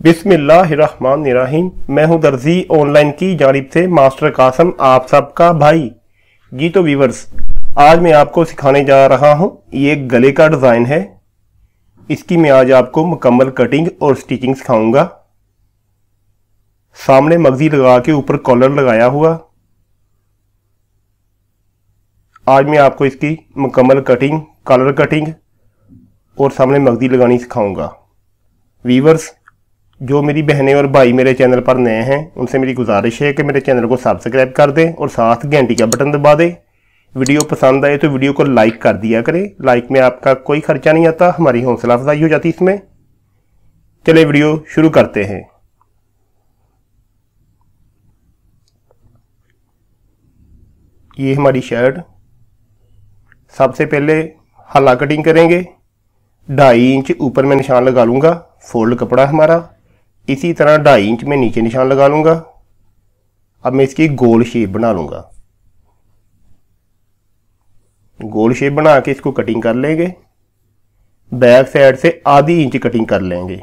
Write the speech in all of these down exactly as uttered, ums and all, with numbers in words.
बिस्मिल्लाहिर्रहमानिर्रहीम। मैं हूं दर्जी ऑनलाइन की जानिब से मास्टर कासम, आप सबका भाई जी। तो व्यूवर्स, आज मैं आपको सिखाने जा रहा हूं, ये एक गले का डिज़ाइन है। इसकी मैं आज आपको मुकम्मल कटिंग और स्टिचिंग सिखाऊंगा। सामने मगजी लगा के ऊपर कॉलर लगाया हुआ। आज मैं आपको इसकी मुकम्मल कटिंग, कॉलर कटिंग और सामने मगजी लगानी सिखाऊंगा। व्यूवर्स, जो मेरी बहनें और भाई मेरे चैनल पर नए हैं, उनसे मेरी गुजारिश है कि मेरे चैनल को सब्सक्राइब कर दें और साथ घंटी का बटन दबा दें। वीडियो पसंद आए तो वीडियो को लाइक कर दिया करें। लाइक में आपका कोई खर्चा नहीं आता, हमारी हौसला अफजाई हो जाती इसमें। चले वीडियो शुरू करते हैं। ये हमारी शर्ट, सबसे पहले हला कटिंग करेंगे। ढाई इंच ऊपर में निशान लगा लूंगा, फोल्ड कपड़ा हमारा। इसी तरह ढाई इंच में नीचे निशान लगा लूंगा। अब मैं इसकी गोल शेप बना लूंगा। गोल शेप बना के इसको कटिंग कर लेंगे। बैक साइड से आधी इंच कटिंग कर लेंगे।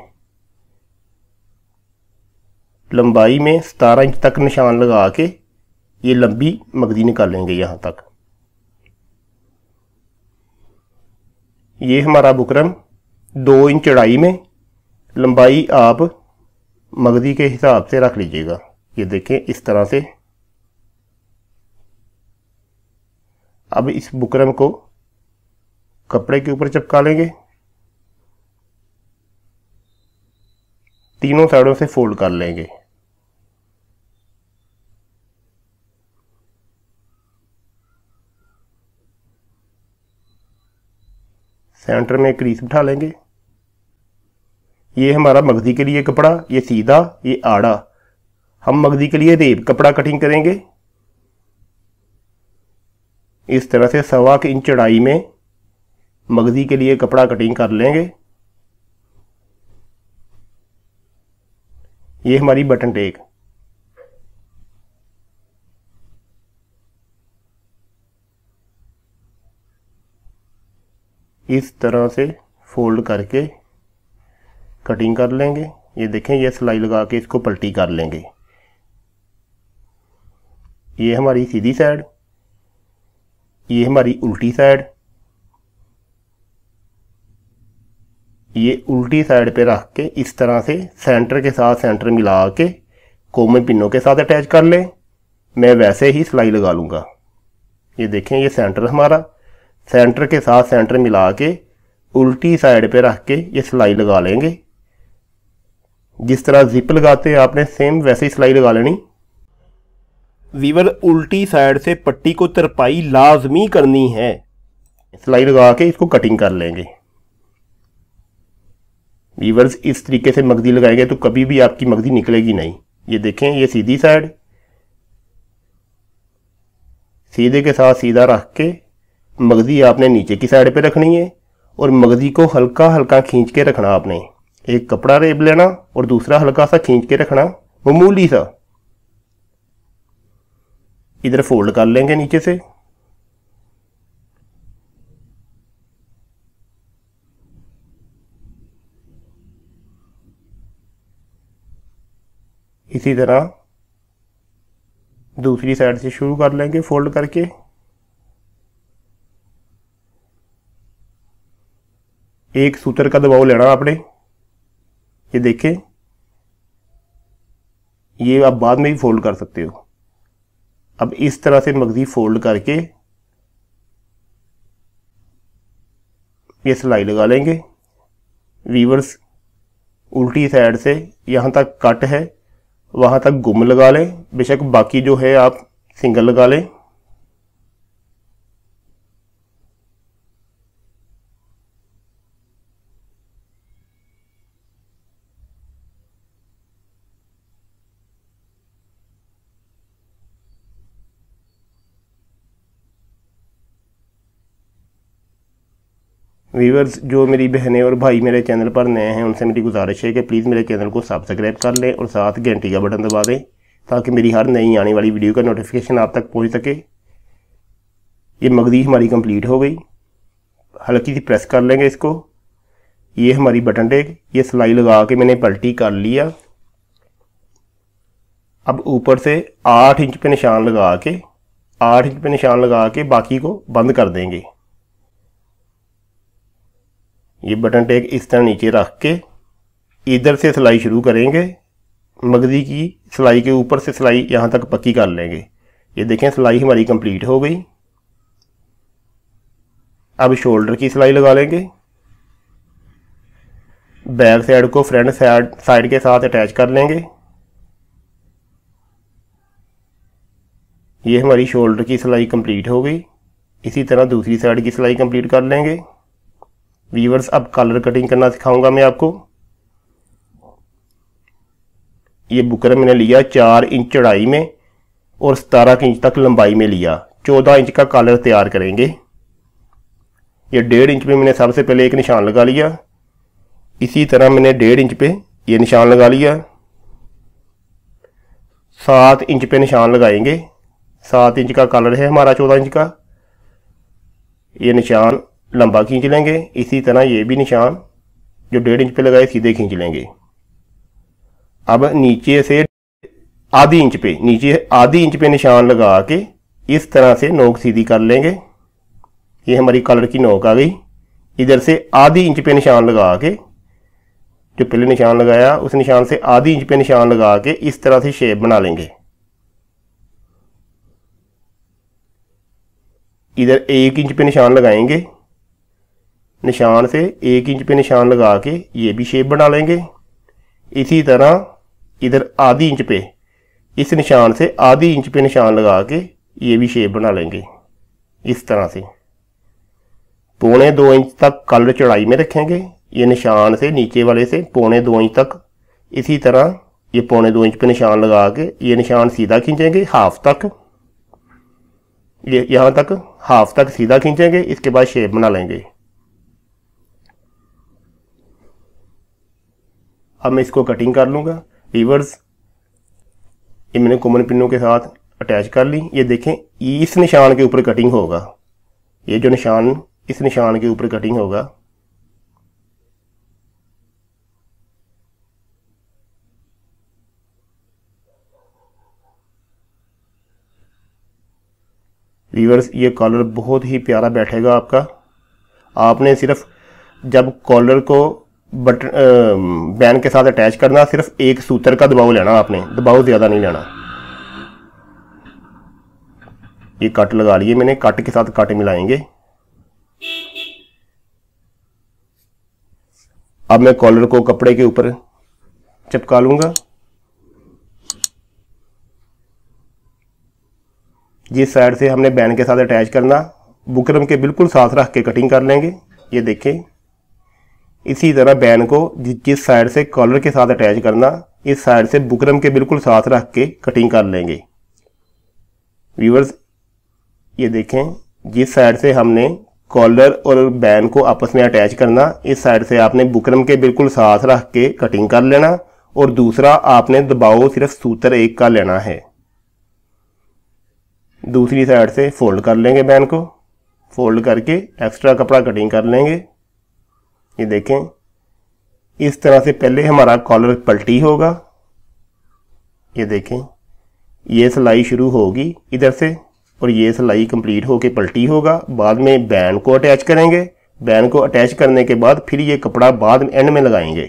लंबाई में सतारह इंच तक निशान लगा के ये लंबी मगजी निकालेंगे यहां तक। ये हमारा बुकरम दो इंच चौड़ाई में, लंबाई आप मगजी के हिसाब से रख लीजिएगा। ये देखें इस तरह से। अब इस बुकरम को कपड़े के ऊपर चिपका लेंगे। तीनों साइडों से फोल्ड कर लेंगे। सेंटर में क्रीज बिठा लेंगे। ये हमारा मगजी के लिए कपड़ा, ये सीधा, ये आड़ा। हम मगजी के लिए रेब कपड़ा कटिंग करेंगे। इस तरह से सवा के इंच चौड़ाई में मगजी के लिए कपड़ा कटिंग कर लेंगे। ये हमारी बटन टेक। इस तरह से फोल्ड करके कटिंग कर लेंगे। ये देखें, ये सिलाई लगा के इसको पलटी कर लेंगे। ये हमारी सीधी साइड, ये हमारी उल्टी साइड। ये उल्टी साइड पे रख के इस तरह से सेंटर के साथ सेंटर मिला के कोमे पिनों के साथ अटैच कर लें। मैं वैसे ही सिलाई लगा लूँगा। ये देखें, ये सेंटर हमारा, सेंटर के साथ सेंटर मिला के उल्टी साइड पे रख के ये सिलाई लगा लेंगे। जिस तरह जिप लगाते हैं आपने सेम वैसे ही सिलाई लगा लेनी। वीवर, उल्टी साइड से पट्टी को तरपाई लाजमी करनी है। सिलाई लगा के इसको कटिंग कर लेंगे। वीवर्स, इस तरीके से मगजी लगाएंगे तो कभी भी आपकी मगजी निकलेगी नहीं। ये देखें, ये सीधी साइड, सीधे के साथ सीधा रख के मगजी आपने नीचे की साइड पे रखनी है और मगजी को हल्का हल्का खींच के रखना। आपने एक कपड़ा रेब लेना और दूसरा हल्का सा खींच के रखना, मामूली सा। इधर फोल्ड कर लेंगे नीचे से। इसी तरह दूसरी साइड से शुरू कर लेंगे फोल्ड करके। एक सूत्र का दबाव लेना आपने। ये देखें, ये आप बाद में भी फोल्ड कर सकते हो। अब इस तरह से मगजी फोल्ड करके ये सिलाई लगा लेंगे। वीवर्स, उल्टी साइड से यहाँ तक कट है, वहाँ तक गुम लगा लें। बेशक बाकी जो है आप सिंगल लगा लें। व्यूअर्स, जो मेरी बहनें और भाई मेरे चैनल पर नए हैं, उनसे मेरी गुजारिश है कि प्लीज़ मेरे चैनल को सब्सक्राइब कर लें और साथ घंटी का बटन दबा दें ताकि मेरी हर नई आने वाली वीडियो का नोटिफिकेशन आप तक पहुंच सके। ये मगजी हमारी कंप्लीट हो गई। हल्की सी प्रेस कर लेंगे इसको। ये हमारी बटन टेक, ये सिलाई लगा के मैंने पलटी कर लिया। अब ऊपर से आठ इंच पे निशान लगा के आठ इंच पे निशान लगा के बाकी को बंद कर देंगे। ये बटन टेक इस तरह नीचे रख के इधर से सिलाई शुरू करेंगे। मगजी की सिलाई के ऊपर से सिलाई यहाँ तक पक्की कर लेंगे। ये देखें सिलाई हमारी कंप्लीट हो गई। अब शोल्डर की सिलाई लगा लेंगे। बैक साइड को फ्रंट साइड साइड के साथ अटैच कर लेंगे। ये हमारी शोल्डर की सिलाई कंप्लीट हो गई। इसी तरह दूसरी साइड की सिलाई कंप्लीट कर लेंगे। वीवर्स, अब कलर कटिंग करना सिखाऊंगा मैं आपको। ये बुकरम मैंने लिया चार इंच चौड़ाई में और सतारह इंच तक लंबाई में लिया। चौदह इंच का कलर तैयार करेंगे। ये डेढ़ इंच पे मैंने सबसे पहले एक निशान लगा लिया। इसी तरह मैंने डेढ़ इंच पे ये निशान लगा लिया। सात इंच पे निशान लगाएंगे। सात इंच का कलर है हमारा, चौदह इंच का। ये निशान लंबा खींच लेंगे। इसी तरह ये भी निशान जो डेढ़ इंच पे लगाए सीधे खींच लेंगे। अब नीचे से आधी इंच पे नीचे आधी इंच पे निशान लगा के इस तरह से नोक सीधी कर लेंगे। ये हमारी कलर की नोक आ गई। इधर से आधी इंच पे निशान लगा के, जो पहले निशान लगाया उस निशान से आधी इंच पे निशान लगा के इस तरह से शेप बना लेंगे। इधर एक इंच पे निशान लगाएंगे। निशान से एक इंच पे निशान लगा के ये भी शेप बना लेंगे। इसी तरह इधर आधी इंच पे इस निशान से आधी इंच पे निशान लगा के ये भी शेप बना लेंगे। इस तरह से पौने दो इंच तक कलर चौड़ाई में रखेंगे। ये निशान से नीचे वाले से पौने दो इंच तक। इसी तरह ये पौने दो इंच पे निशान लगा के ये निशान सीधा खींचेंगे हाफ तक। ये यहाँ तक हाफ तक सीधा खींचेंगे। इसके बाद शेप बना लेंगे। अब मैं इसको कटिंग कर लूँगा। वीवर्स, ये मैंने कॉमन पिनों के साथ अटैच कर ली। ये देखें, इस निशान के ऊपर कटिंग होगा। ये जो निशान इस निशान के ऊपर कटिंग होगा। वीवर्स, ये कॉलर बहुत ही प्यारा बैठेगा आपका। आपने सिर्फ जब कॉलर को बटन बैन के साथ अटैच करना, सिर्फ एक सूत्र का दबाव लेना। आपने दबाव ज़्यादा नहीं लेना। ये कट लगा लिए मैंने। कट के साथ कट मिलाएंगे। अब मैं कॉलर को कपड़े के ऊपर चिपका लूँगा। जिस साइड से हमने बैन के साथ अटैच करना, बुकरम के बिल्कुल साथ रख के कटिंग कर लेंगे। ये देखें, इसी तरह बैन को जिस साइड से कॉलर के साथ अटैच करना, इस साइड से बुकरम के बिल्कुल साथ रख के कटिंग कर लेंगे। व्यूअर्स, ये देखें, जिस साइड से हमने कॉलर और बैन को आपस में अटैच करना, इस साइड से आपने बुकरम के बिल्कुल साथ रख के कटिंग कर लेना। और दूसरा आपने दबाव सिर्फ सूत्र एक का लेना है। दूसरी साइड से फोल्ड कर लेंगे बैन को। फोल्ड करके एक्स्ट्रा कपड़ा कटिंग कर लेंगे। ये देखें, इस तरह से पहले हमारा कॉलर पलटी होगा। ये देखें, ये सिलाई शुरू होगी इधर से और ये सिलाई कंप्लीट होके पलटी होगा। बाद में बैन को अटैच करेंगे। बैन को अटैच करने के बाद फिर ये कपड़ा बाद में एंड में लगाएंगे।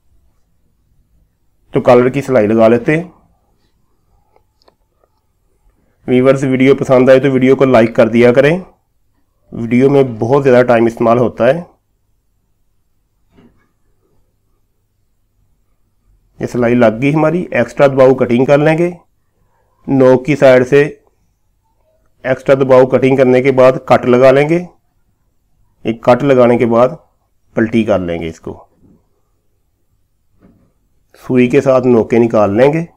तो कॉलर की सिलाई लगा लेते हैं। व्यूअर्स, वीडियो पसंद आए तो वीडियो को लाइक कर दिया करें। वीडियो में बहुत ज़्यादा टाइम इस्तेमाल होता है। ये सिलाई लग गई हमारी। एक्स्ट्रा दबाव कटिंग कर लेंगे। नोक की साइड से एक्स्ट्रा दबाव कटिंग करने के बाद कट लगा लेंगे। एक कट लगाने के बाद पलटी कर लेंगे। इसको सुई के साथ नोके निकाल लेंगे।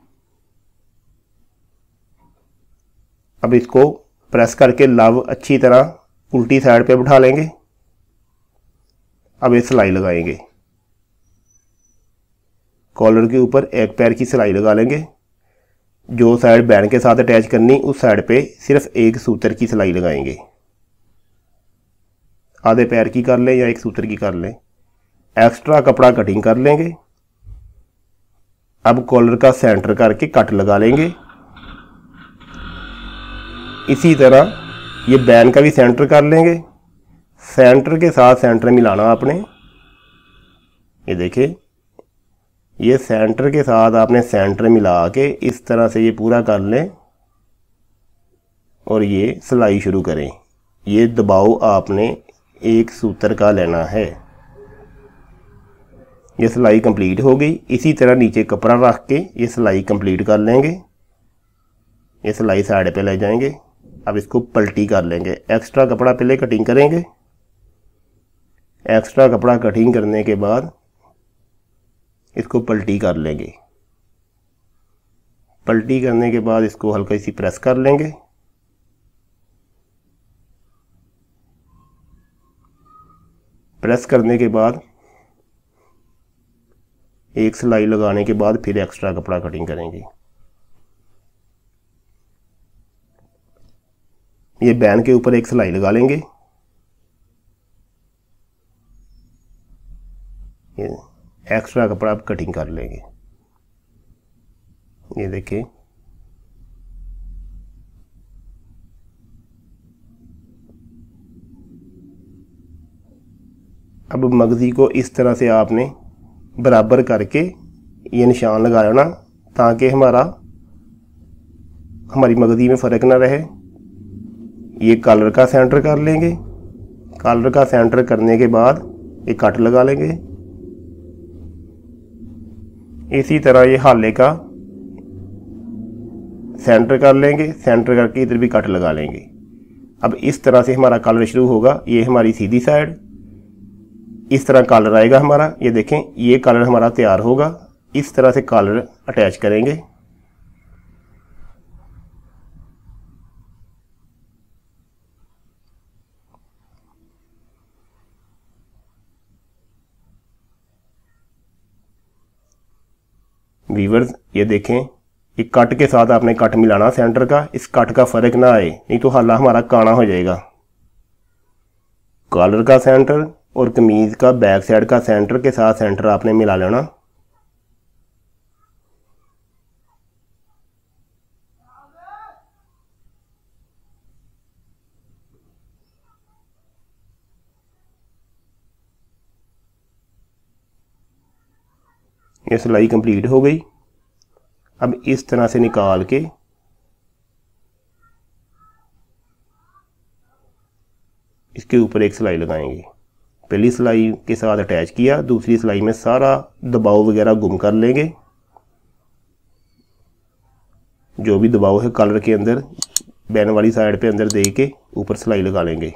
अब इसको प्रेस करके लव अच्छी तरह उल्टी साइड पे बिठा लेंगे। अब ये सिलाई लगाएंगे। कॉलर के ऊपर एक पैर की सिलाई लगा लेंगे। जो साइड बैन के साथ अटैच करनी, उस साइड पे सिर्फ एक सूत्र की सिलाई लगाएंगे। आधे पैर की कर लें या एक सूत्र की कर लें। एक्स्ट्रा कपड़ा कटिंग कर लेंगे। अब कॉलर का सेंटर करके कट लगा लेंगे। इसी तरह ये बैन का भी सेंटर कर लेंगे। सेंटर के साथ सेंटर मिलाना आपने, ये देखिए, ये सेंटर के साथ आपने सेंटर मिला के इस तरह से ये पूरा कर लें और ये सिलाई शुरू करें। ये दबाव आपने एक सूत्र का लेना है। ये सिलाई कंप्लीट हो गई। इसी तरह नीचे कपड़ा रख के ये सिलाई कंप्लीट कर लेंगे। ये सिलाई साइड पे ले जाएंगे। अब इसको पलटी कर लेंगे। एक्स्ट्रा कपड़ा पहले कटिंग करेंगे। एक्स्ट्रा कपड़ा कटिंग करने के बाद इसको पलटी कर लेंगे। पलटी करने के बाद इसको हल्का सी प्रेस कर लेंगे। प्रेस करने के बाद एक सिलाई लगाने के बाद फिर एक्स्ट्रा कपड़ा कटिंग करेंगे। ये बैन के ऊपर एक सिलाई लगा लेंगे। ये एक्स्ट्रा कपड़ा आप कटिंग कर लेंगे। ये देखिए, अब मगजी को इस तरह से आपने बराबर करके ये निशान लगा लेना ताकि हमारा हमारी मगजी में फ़र्क ना रहे। ये कॉलर का सेंटर कर लेंगे। कॉलर का सेंटर करने के बाद ये कट लगा लेंगे। इसी तरह ये हाले का सेंटर कर लेंगे। सेंटर करके इधर भी कट लगा लेंगे। अब इस तरह से हमारा कॉलर शुरू होगा। ये हमारी सीधी साइड, इस तरह कॉलर आएगा हमारा। ये देखें, ये कॉलर हमारा तैयार होगा। इस तरह से कॉलर अटैच करेंगे। वीवर्स, ये देखें, ये कट के साथ आपने कट मिलाना सेंटर का। इस कट का फर्क ना आए, नहीं तो हाला हमारा काना हो जाएगा। कॉलर का सेंटर और कमीज का बैक साइड का सेंटर के साथ सेंटर आपने मिला लेना। ये सिलाई कंप्लीट हो गई। अब इस तरह से निकाल के इसके ऊपर एक सिलाई लगाएंगे। पहली सिलाई के साथ अटैच किया, दूसरी सिलाई में सारा दबाव वगैरह गुम कर लेंगे। जो भी दबाव है कॉलर के अंदर बैन वाली साइड पे अंदर दे के ऊपर सिलाई लगा लेंगे।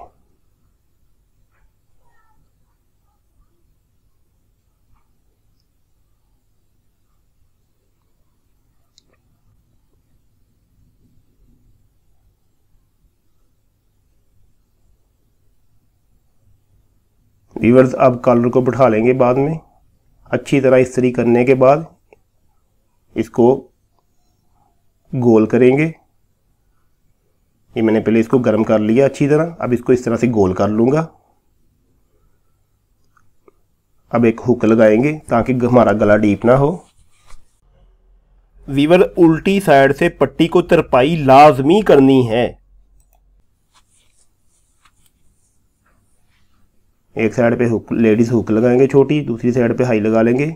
वीवर्स, अब कॉलर को बिठा लेंगे बाद में अच्छी तरह इस्त्री करने के बाद इसको गोल करेंगे। ये मैंने पहले इसको गर्म कर लिया अच्छी तरह। अब इसको इस तरह से गोल कर लूँगा। अब एक हुक लगाएंगे ताकि हमारा गला डीप ना हो। वीवर, उल्टी साइड से पट्टी को तरपाई लाजमी करनी है। एक साइड पे हुक, लेडीज हुक लगाएंगे छोटी, दूसरी साइड पे हाई लगा लेंगे।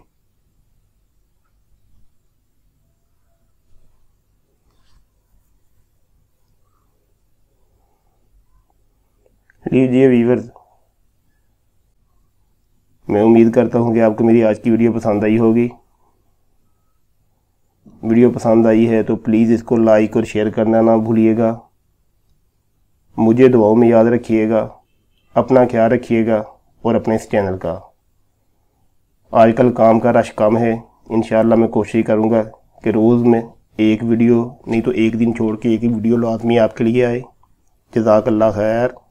लीजिए वीवर्स, मैं उम्मीद करता हूं कि आपको मेरी आज की वीडियो पसंद आई होगी। वीडियो पसंद आई है तो प्लीज़ इसको लाइक और शेयर करना ना भूलिएगा। मुझे दुआओं में याद रखिएगा। अपना ख्याल रखिएगा और अपने इस चैनल का। आजकल काम का रश कम है। इंशाअल्लाह मैं कोशिश करूँगा कि रोज़ में एक वीडियो, नहीं तो एक दिन छोड़ के एक ही वीडियो लाजमी आपके लिए आए। जज़ाकल्लाह खैर।